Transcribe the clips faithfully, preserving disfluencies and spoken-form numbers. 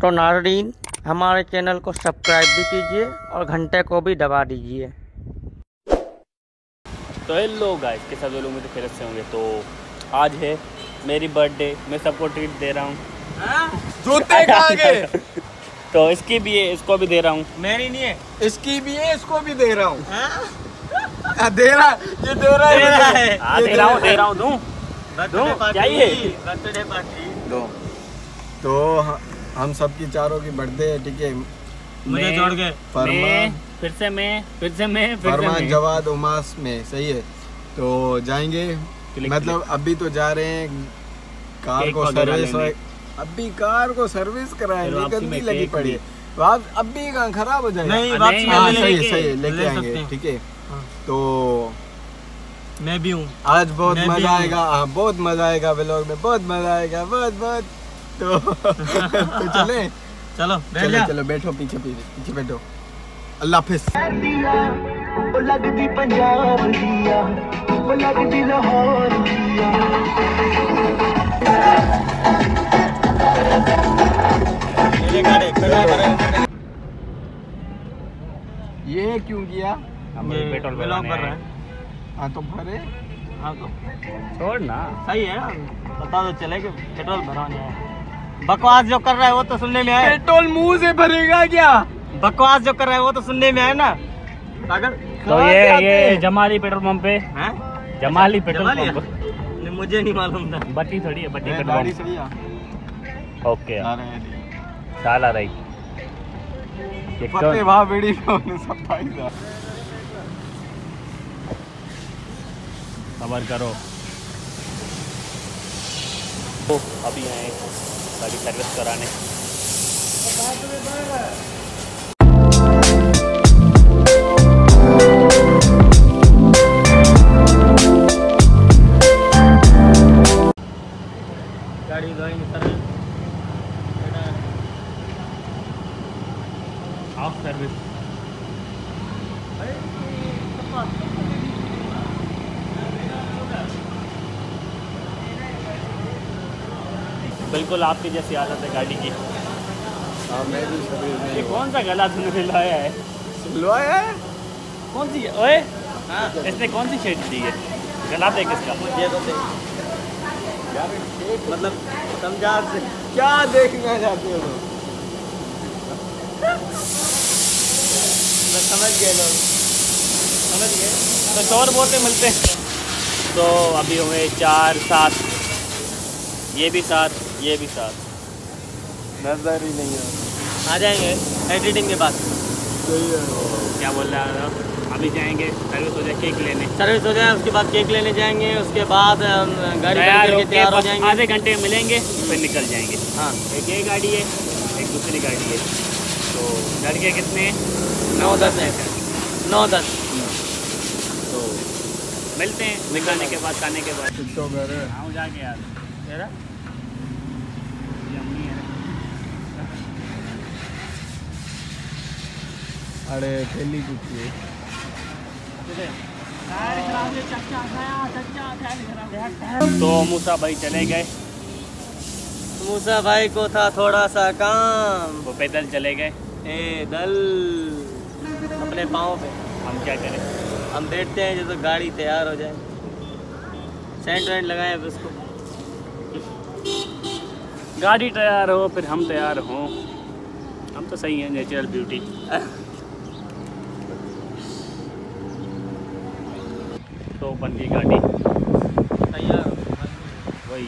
तो नाज़रीन, हमारे चैनल को सब्सक्राइब भी कीजिए और घंटे को भी दबा दीजिए। तो हेलो गाइस, के साथ लोग मुझे खैरियत से होंगे। तो आज है मेरी बर्थडे, मैं सबको ट्रीट दे रहा हूँ। जूते कहाँ गए? तो इसकी भी है, इसको भी दे रहा हूँ। मेरी नहीं है, इसकी भी है, इसको भी दे रहा हूँ। दे रहा ये दे रहा है, हाँ दे रहा हूँ दे रहा हूँ दूँ दूँ क्या ये बर्थडे पार्टी दो। तो हम सबकी चारों की बर्थडे है, ठीक है। मुझे जोड़ के फरमान, फिर से मैं फिर से मैं फिर से फरमान मैं जवाद उमास में, सही है। तो जाएंगे, मतलब अभी तो जा रहे हैं कार केक को वगैरह सर्विस, लेने। अभी कार को सर्विस कराएंगे, वापसी गंदी में लगी केक पड़ी भी। है। वाप अभी कहाँ खराब हो जाएगा। नहीं, नहीं, वापसी में हाँ, ले सही है लेके- सही है, ले लेके सकते आएंगे, हैं। ठीक है। तो मैं भी हूँ। आज बहुत मैं भी मजा हूँ। आएगा, हाँ बहुत मजा आएगा, व्लॉग में बहुत मजा आएगा, बहुत बहुत। तो तो चले चलो बैठ चलो जा। चलो बैठो, पीछे पीछे पीछे बैठो। अल्लाह हाफिज़। लगदी पंजाब दिया, वो लगदी लाहौर दिया। ये क्यों किया? हम ये पेट्रोल व्लॉग भरवाने कर रहे आए। हैं। हाँ तो भरे। हाँ तो छोड़ ना। सही है, पता तो चले कि पेट्रोल भरवाने आए। बकवास जो कर रहा है वो तो सुनने में आए। पेट्रोल मुंह से भरेगा क्या? बकवास जो कर रहा है वो तो सुनने में आए ना। अगर तो ये ये जमाली पेट्रोल पंप पे, हैं? जमाली पेट्रोल जमाली है? पंप नहीं, मुझे नहीं मालूम था। बट्टी थोड़ी है, बट्टी नहीं, पेट्रोल गाड़ी पंप। सही है। ओके आ रहे हैं। साल आ रही ये पत्ते कौन- वहाँ बेड़ी में सब फायदा। खबर करो। तो अभी आए गाड़ी सर्विस कराने। गाड़ी धोएंगे सर। Half service. बिल्कुल आपकी जैसी आदत है गाड़ी की। हाँ मैं भी सर्विस में ये कौन सा गला तूने लाया है? सिलवाया है। कौन सी है? ओए हाँ, इसने कौन सी शेड दी है? गला देख इसका। ये तो देख, यार एक मतलब समझा से क्या देखना चाहते हो लोग? मैं समझ गए लोग, समझ गए। तो शोर बोलते मिलते हैं। तो अभी हुए चार सात, ये भी सात, ये भी सात। नजर ही नहीं है। आ जाएंगे एडिटिंग के बाद। सही है। क्या बोल रहा है? अभी जाएंगे सर्विस हो जाए केक लेने। सर्विस हो जाए उसके बाद केक लेने जाएंगे, उसके बाद हम गाड़ी तैयार करके होके तैयार हो बस जाएंगे। आधे घंटे में मिलेंगे, फिर निकल जाएंगे। हाँ, एक ये गाड़ी है, एक दूसरी गाड़ी है। तो लड़के कितने हैं? नौ दस है, नौ दस। तो मिलते हैं निकलने के बाद, खाने के बाद। तो घर है। हाँ जाके यार तेरा ये अम्मी है। अरे थैली कुछ है। तो मूसा भाई चले गए, मूसा भाई को था थोड़ा सा काम, वो पैदल चले गए। ए दल अपने पाँव पे। हम क्या करें? हम बैठते हैं जब तक गाड़ी तैयार हो जाए। सेंट वेंट लगाए अब उसको। गाड़ी तैयार हो फिर हम तैयार हों, हम तो सही हैं, नेचुरल ब्यूटी। तो बन गई गाड़ी तैयार वही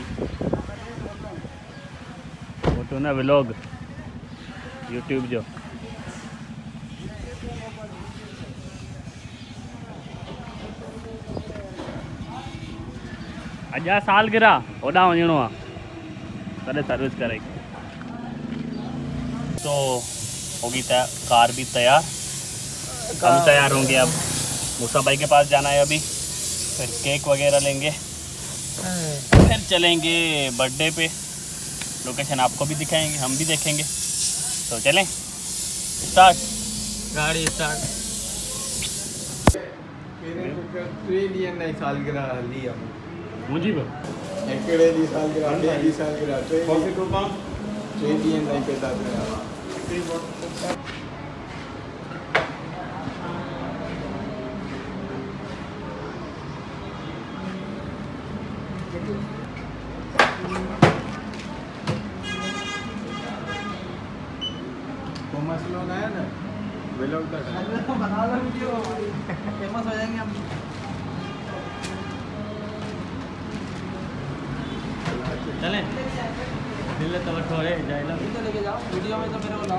वो तो ना व्लॉग यूट्यूब जो अजा साल गिरा होॾां वञिणो आहे तॾहिं सर्विस करे। तो होगी तैयार, कार भी तैयार, हम तैयार होंगे। अब मूसा भाई के पास जाना है अभी, फिर केक वगैरह लेंगे, फिर चलेंगे बर्थडे पे। लोकेशन आपको भी दिखाएंगे, हम भी देखेंगे। तो चलें, स्टार्ट गाड़ी स्टार्ट। ट्रेन नहीं सालगिरह लिया मुझे एकडे दी सालगिरह, बे दी सालगिरह, ट्रेन कॉफी टोपा Jadi yang naik kereta tu. Thomas लोग आया ना, वे लोग का बना लो वीडियो, फेमस हो जाएंगे हम। चलें दिल्ली तो थोड़े जाइला तो लेके जाओ वीडियो में तो मेरे को लाओ।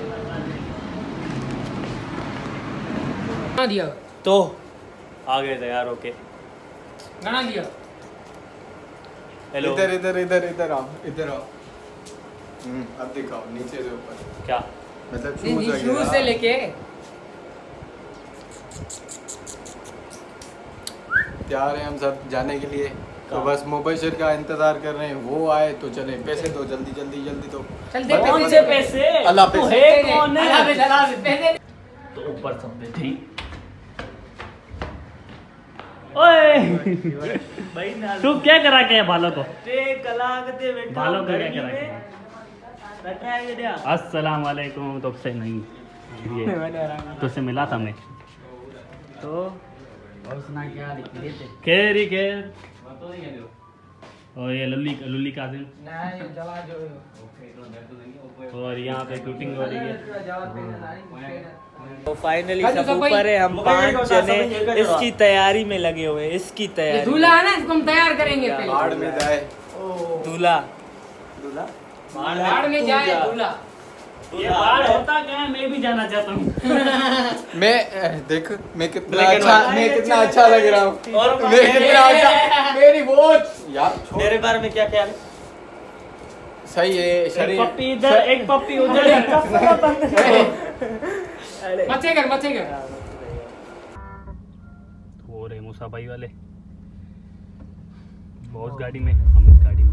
गाना दिया तो आ गए तैयार होके। गाना दिया हेलो इधर इधर इधर इधर आओ इधर आओ। हम्म अब दिखाओ नीचे से ऊपर। क्या मतलब नहीं शूज नहीं शुरू से लेके तैयार हैं हम सब जाने के लिए। तो बस मुबशिर का इंतजार कर रहे हैं, वो आए तो चले। पैसे दो जल्दी जल्दी जल्दी दो। चल दे कौन पैसे से दे। पैसे अल्लाह तू पैसे। है कौन है? अल्लाह पे चला दे पैसे दे। तो ऊपर सब पे थी। ओए भाई ना तू क्या करा के है बालों को? ते कलागते बैठा बालों का क्या करा के है? बैठा है ये अस्सलाम वालेकुम। तो से नहीं ये तो से मिला था मैं तो और सुना क्या लिख थे खेर ही खेर। और ये लुल्ली लुल्ली काजिम नहीं जला जो और यहाँ पे शूटिंग हो रही है। तो फाइनली खाजू सब सब भाई। ऊपर है, हम पांच जने इसकी तैयारी में लगे हुए हैं, इसकी ये तैयारी। दूल्हा है ना इसको हम तैयार करेंगे पहले बाढ़ में जाए। दूल्हा दूल्हा बाढ़ में जाए दूल्हा ये बाढ़ होता क्या है? मैं भी जाना चाहता हूँ। मैं अ, देख मैं कितना Black and अच्छा white। मैं कितना अच्छा लग रहा हूँ। और मैं कितना अच्छा मेरी वॉच यार छोड़। मेरे बारे में क्या ख्याल? सही है एक शरीर। पप्पी इधर एक पप्पी उधर मचे कर मचे कर हो रहे मूसा भाई वाले बॉस गाड़ी में, हम इस गाड़ी में।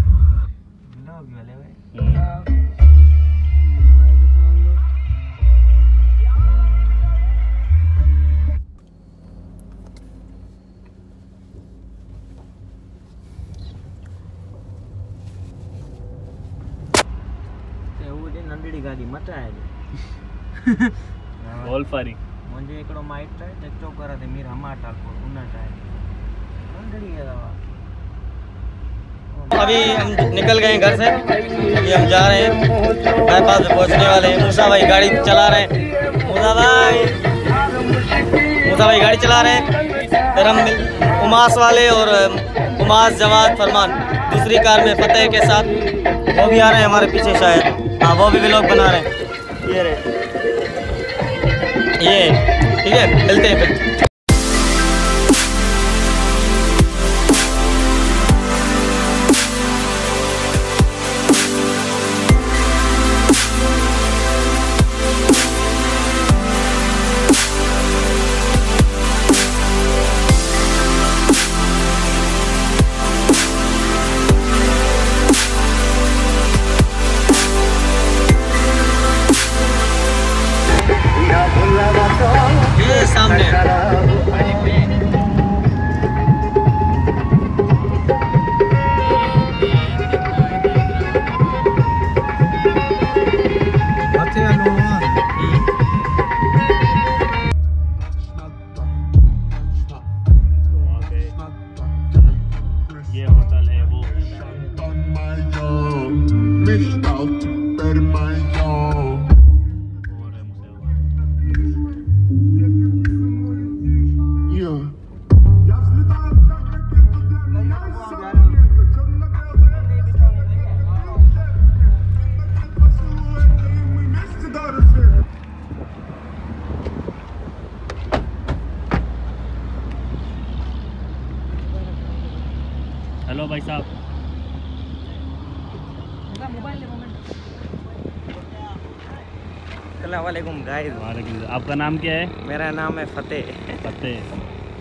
हम्म। नंढड़ी गाड़ी मटा है ऑल फारी मुझे एकड़ो माइट है चो करा थे मीर हमाटा को उन्नट है नंढड़ी है दवा। अभी हम निकल गए घर से, अभी हम जा रहे हैं बाईपास पे पहुंचने वाले हैं। मूसा भाई गाड़ी चला रहे हैं, मूसा भाई मूसा भाई गाड़ी चला रहे हैं। फिर हम मिल उमास वाले और उमास जवाद फरमान दूसरी कार में फतेह के साथ वो भी आ रहे हैं हमारे पीछे शायद। हाँ वो भी व्लॉग बना रहे हैं। ये रहे ये ठीक है, मिलते हैं फिर। ये सामने ये होटल है वो। और है मुझे हेलो भाई साहब। अस्सलाम वालेकुम गाइस। वालेकुम। आपका नाम क्या है? मेरा नाम है फतेह। फतेह।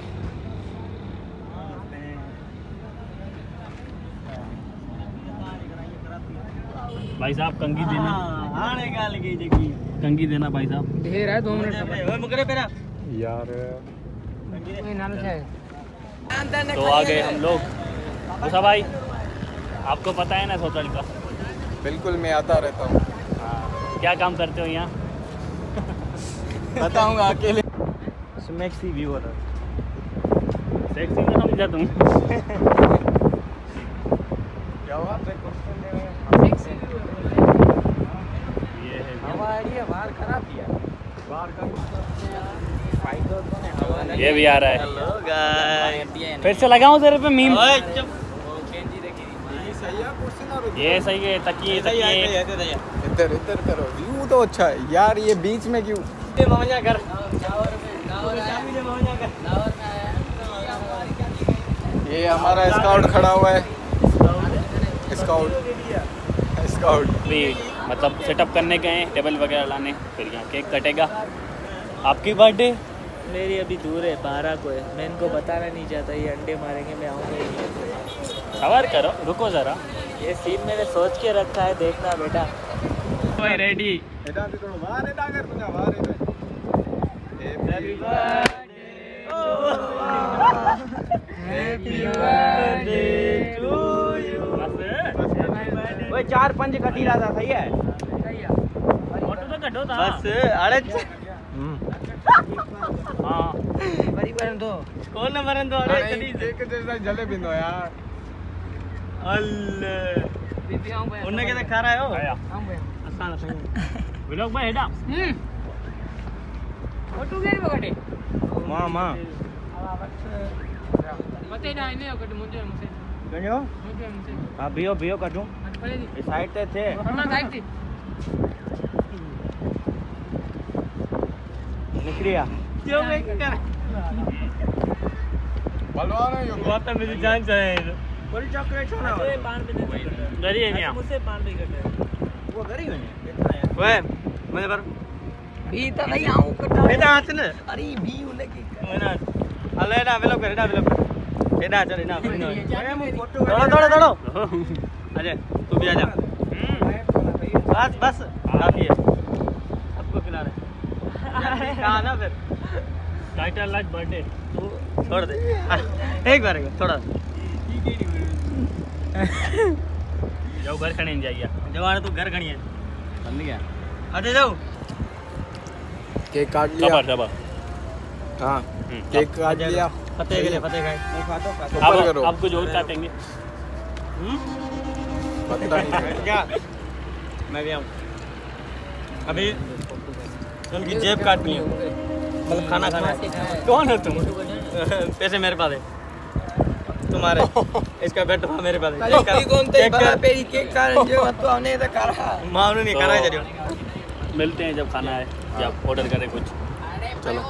भाई साहब कंगी देना, आने गाल की जगी कंगी देना भाई साहब। ढेर है दो मिनट ओए मुकरे पेरा यार में नाम से तो आ गए हम लोग। मूसा भाई आपको पता है ना इस होटल का? बिल्कुल मैं आता रहता हूँ। क्या काम करते हो यहाँ? बताऊंगा अकेले। स्मैक्सी व्यू होता सेक्सी में समझा तुम। क्या हुआ? ये है हमारी बाहर खराब किया। ये भी आ रहा है। Hello guys. फिर से लगाऊं तेरे पे मीम? सही है, कुर्सी ना रुक। ये सही है। तकिए तकिए इधर इधर करो, व्यू तो अच्छा है यार, ये बीच में क्यों? कर ये हमारा स्काउट खड़ा हुआ है। स्काउट स्काउट भी मतलब सेटअप करने गए हैं, टेबल वगैरह लाने, फिर यहाँ केक कटेगा। आपकी बर्थडे? मेरी अभी दूर है, बारह को है। मैं इनको बताना नहीं चाहता, ये अंडे मारेंगे, मैं आऊँगा ही नहीं। सवार करो, रुको ज़रा। ये सीन मैंने सोच के रखा है, देखना बेटा। भाई रेडी। एडा भी थोड़ा बाहर एडा कर तुझा बाहर एडा। Happy birthday to you. ओए चार पंज कटी रहा था, सही है? फोटो तो कटो था। बस अरे हाँ बड़ी बहन तो कौन नंबर है तो अरे जल्दी से एक जैसा जले बिंदो यार। अल्ले उन्ने के खा रहा है हो आया। आसान आसान व्लॉग में हेडा। हम्म फोटो गेरी बगटे मां मां मते ना इने ఒకటి ముంజే ముసే गयो ముంజే ముసే हां बियो बियो काटूं అది పడేది इस साइड पे थे అన్న సాయితి निकलिया क्यों मैं कर बलवान है यो। बात तो मेरी जान से है बड़ी चॉकलेट होना अरे पान पे नहीं करते। गरी है यहाँ। मुझसे पान पे करते हैं। वो करी मैंने ओए मैंने पर भी तो नहीं आऊँ कटा। बेटा हाथ ने अरे भी उन्हें की मैंने अले ना वेलो कर ना वेलो बेटा चल ना थोड़ा थोड़ा थोड़ा अजय तू भी आ जा बस बस काफी है सबको खिला रहे कहाँ ना फिर टाइटल लाइक बर्थडे। छोड़ दे एक बार थोड़ा जाओ घर खड़े जाइए। जवान तू घर खड़ी है बंद गया अजय जाओ केक काट लिया। Cover cover. हाँ केक काट लिया। फतेह के लिए फतेह खाए नहीं खाता अब ऊपर करो। अब कुछ और काटेंगे। पता नहीं क्या मैं भी आऊँ अभी उनकी जेब काटनी है मतलब खाना खाना है। कौन हो तुम पैसे मेरे पास है तुम्हारे इसका बेट मेरे पास है केक का पेरी केक का जो तो हमने तो करा मानो नहीं करा जरियो मिलते हैं जब खाना है, जब ऑर्डर करें कुछ। चलो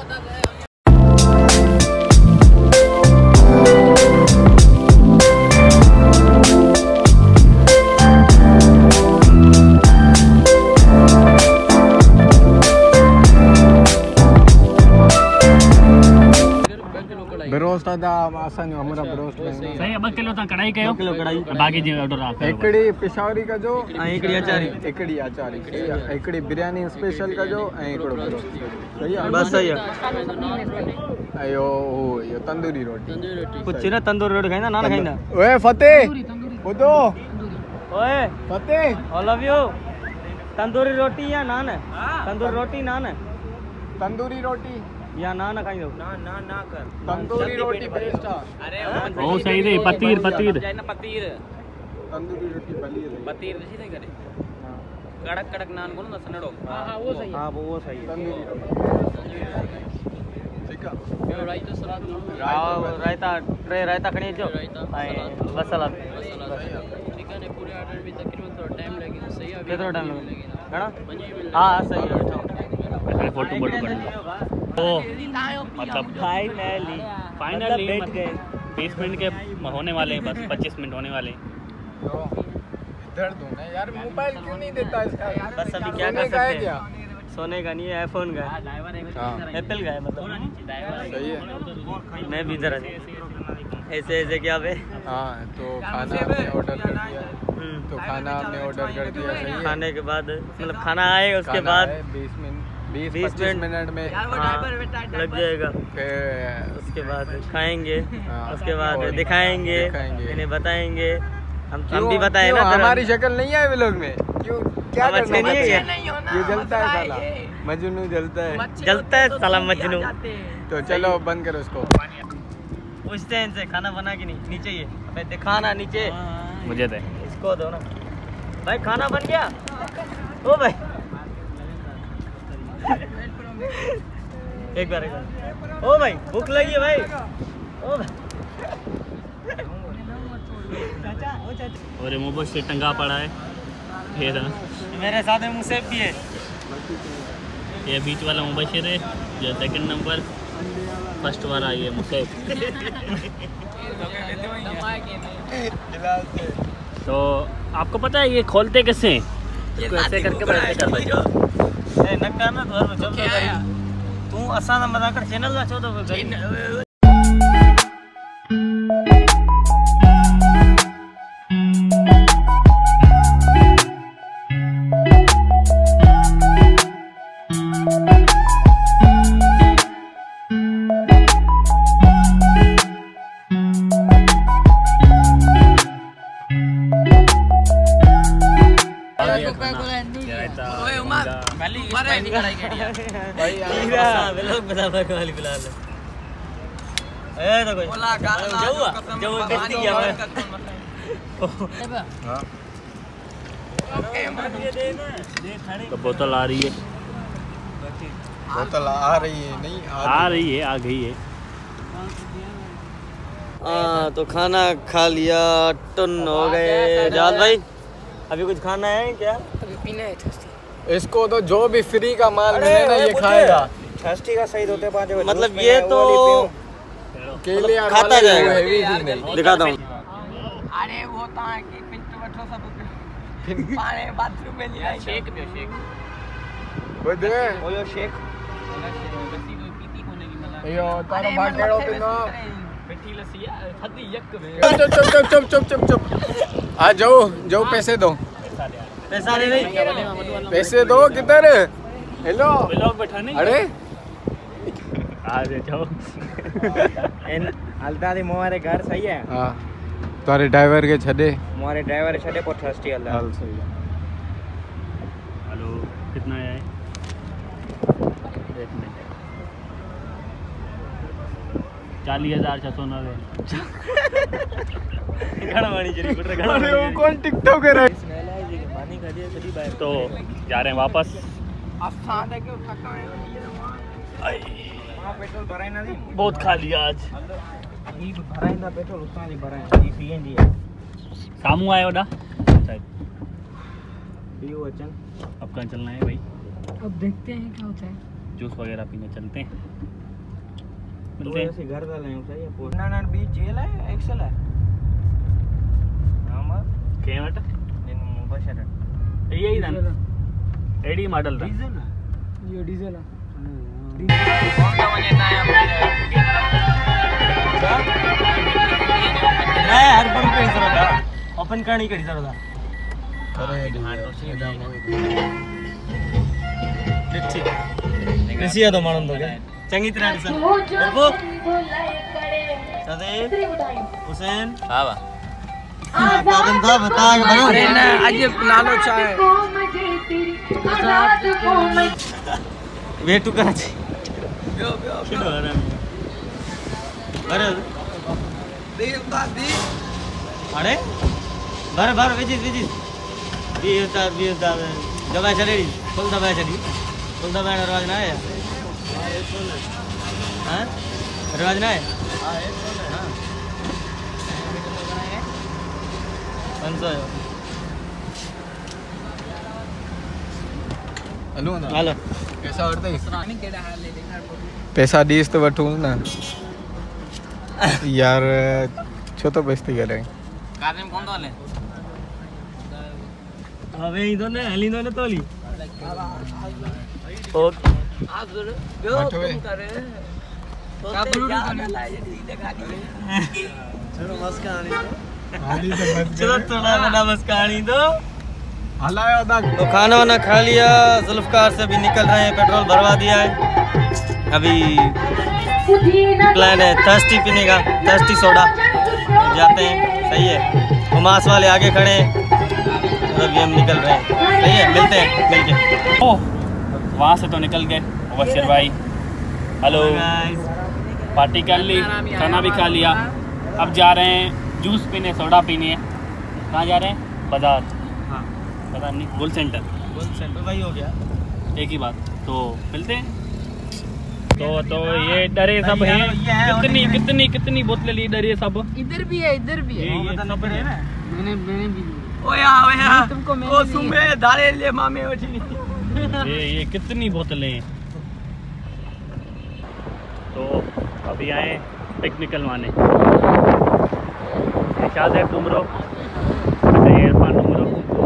ब्रोस्ट था आसान हमारा ब्रोस्ट सही अब किलो था कढ़ाई कयो किलो कढ़ाई बाकी जी ऑर्डर आ एकड़ी पिशावरी का जो हाँ एकड़ी अचारी एकड़ी आचारी एकड़ी बिरयानी स्पेशल का जो ऐं हिकिड़ो ब्रोस्ट सही है बस सही है अयो यो तंदूरी रोटी कुछ ना तंदूरी रोटी खाईंदा नान खाईंदा ओए फतेह ॿुधो ओए Fateh I love you tandoori roti या नान तंदूरी रोटी नान तंदूरी रोटी या नान खाईंदो ना ना ना कर। तंदूरी रोटी बेस्ट है। अरे ओ सही रे पतीर पतीर ना पतीर तंदूरी रोटी भली है। पतीर जैसी नहीं करे। कड़क कड़क नान को ना सनड़ो। हां हां वो सही है हाँ वो वो सही है तंदूरी रोटी ठीक है। मैं राई तो सलाद हाँ रायता ट्रे रायता खणी जो रायता, ऐं बस सलाद ठीक है ने पूरे ऑर्डर में तकरीबन थोड़ा टाइम लगेगा सही है केतिरो टाइम लॻंदो घणा हाँ सही है फोटो फोटो कर तो मतलब फाइनली फाइनली बैठ गए। बीस मिनट के होने वाले हैं, बस पच्चीस मिनट होने वाले हैं। इधर दो ना यार, मोबाइल क्यों नहीं देता इसका यार? बस अभी क्या कर सकते हैं, सोने का नहीं है, आईफोन का है, एप्पल का है मतलब सही है। मैं भी इधर ऐसे ऐसे क्या पे हाँ तो खाना आपने ऑर्डर कर दिया, तो खाना आपने ऑर्डर कर दिया सही है। खाने के बाद मतलब खाना आए उसके बाद बीस मिनट बीस बीस पच्चीस मिनट में हाँ, लग जाएगा। फिर उसके बाद खाएंगे, हाँ, उसके बाद और दिखाएंगे, दिखाएंगे। इन्हें बताएंगे हम हम भी बताए ना, हमारी शक्ल नहीं है व्लॉग में, क्यों क्या हम अच्छे नहीं है ये? ये जलता है साला, मजनू जलता है, जलता है साला मजनू। तो चलो बंद करो उसको। पूछते हैं इनसे खाना बना कि नहीं, नीचे ये अबे दिखा ना नीचे, मुझे दे। इसको दो ना भाई, खाना बन गया ओ भाई। एक बार एक बार ओ भाई, भूख लगी है भाई ओ भाई। और मोबाइल से टंगा पड़ा है ये रहा। मेरे साथ में मुसेब भी है। ये बीच वाला मुबशिर है, जो सेकंड नंबर, फर्स्ट वाला ये मुसेब। तो आपको पता है ये खोलते कैसे हैं? इसको ऐसे करके बैठे कर दो। ए नक्का में घर में चल रहा तू असा ना बना कर चैनल ना छोड़ दो। तो बोतल आ रही है, बोतल आ रही है नहीं आ रही है, आ गई है। हाँ तो खाना खा लिया, टन हो गए। जाद भाई अभी कुछ खाना है क्या? अभी पीना है। इसको तो जो भी फ्री का माल मिले ना ये खाएगा। थर्स्टी का सही होते पाँच बजे। मतलब ये तो केले खाता जाएगा। जाएगा। दिखाता हूँ। अरे वो तो है कि पिंटू बैठो सब पानी बाथरूम में नहीं आई। शेक पियो शेक। वो दे वो यो शेक लस्सी कोई पीती कोने की मला। यो तारा भागेड़ो पिनो मिठी लस्सी थदी यक में। चुप चुप चुप चुप चुप चुप आ जाओ जाओ, पैसे दो। पैसा दे नहीं, पैसे दो। किधर? हेलो ब्लॉग बैठा नहीं। अरे आ जाओ। इन हलदा दी मोरे घर सही है। हां तारे ड्राइवर के छडे, मोरे ड्राइवर छडे को थर्स्टी हलदा। हाल सही है। हेलो कितना है? एक मिनट। चालीस हजार छह सौ नब्बे। घड़वाणी चली गुटर अरे घड़वाणी। वो कौन टिकटॉक है? पानी खा दिया सभी बाहर। तो जा रहे हैं वापस। अब साथ है कि थका है वहां पेट्रोल भराई ना दी। बहुत खा लिया आज। ई भराई ना पेट्रोल उतना नहीं भराई। ई पीएनजी है। सामू आया ओडा शायद। पीओ वचन। अब कहाँ चलना है भाई? अब देखते हैं क्या होता है। जूस वगैरह पीने चलते हैं। तो मिलते हैं। ऐसे घर डाले हैं सही है। पूरा ना बी जेल है, एक्सेल है। हां क्या मत? इन मुबशर यही था एडी मॉडल था। डीजल है। ये डीजल है। कौन सा वजह ना है मैं हर पर पे जरूरत है, ओपन करने की जरूरत है। ठीक कृषि है तो मालूम तो क्या चंगी तरह से देखो सदेव हुसैन हां बा कादम था बता के अरे ना आज पिला लो चाय। वेट टू कराची अरे अरे भर भर विजित विजित बीस दा बीस दा दबा चली फुल दबा चली फुल दबा रवाज ना है हां रवाज ना है हां पंसो हेलो ना हेलो कैसा करते रानी केड़ा हाल ले देखा पैसा दीस तो वठूं ना यार छो तो बेइज्जती करे कादम कौन तो ले अबे ई दोने हली दोने तोली ओके आज जो बैठो बे। तुम करे तो तेरा ना लाए दिखा दिए। चलो मस्त कहानी तो हाली तो बस चलो थोड़ा बड़ा मस्त कहानी तो हलाया था। तो खाना वाना खा लिया, जुल्फकार से अभी निकल रहे हैं, पेट्रोल भरवा दिया है। अभी प्लान है थर्स्टी पीने का, थर्स्टी सोडा जाते हैं। सही है हुमास वाले आगे खड़े हैं, मतलब ये हम निकल रहे हैं। सही है, मिलते हैं मिलके। ओह वहाँ से तो निकल गए मुबशिर भाई। हेलो, पार्टी कर ली, खाना भी खा लिया, अब जा रहे हैं जूस पीने, सोडा पीने। कहाँ जा रहे हैं? बाजार। हाँ पता नहीं, गोल सेंटर। गोल सेंटर वही हो गया, एक ही बात। तो मिलते हैं। तो तो ये डरे सब हैं। कितनी कितनी कितनी बोतलें ली डरे सब? इधर भी है, इधर भी है। ये ये सब है ना। मैंने मैंने भी ली। ओया ओया तुमको मैंने ओ सुमे दाले ले मामे ओठी। ये ये कितनी बोतलें हैं? तो अभी आए पिक निकलवाने। शायद तुमरो इरफान तुमरो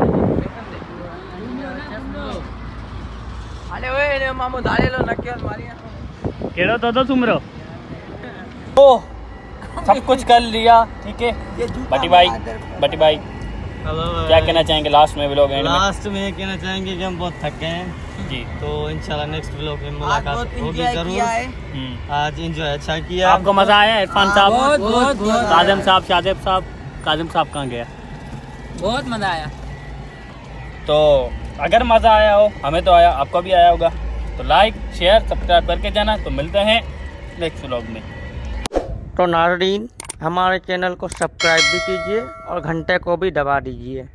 अरे ओए ने मामो दाले लो नक्के मारिया केड़ो तो तो तुमरो ओ सब कुछ कर लिया। ठीक है बटी भाई, बटी भाई क्या कहना चाहेंगे लास्ट में? व्लॉग एंड में लास्ट में ये कहना चाहेंगे कि हम बहुत थक गए हैं जी। तो इंशाल्लाह नेक्स्ट व्लॉग में मुलाकात होगी जरूर। हम्म। आज एंजॉय अच्छा किया। आपको मजा आया? इरफान साहब, बहुत बहुत बहुत काजिम साहब, शादेब साहब। काजिम साहब कहाँ गया? बहुत मजा आया। तो अगर मज़ा आया हो, हमें तो आया, आपको भी आया होगा, तो लाइक शेयर सब्सक्राइब करके जाना। तो मिलते हैं नेक्स्ट व्लॉग में। तो नाज़रीन हमारे चैनल को सब्सक्राइब भी कीजिए और घंटे को भी दबा दीजिए।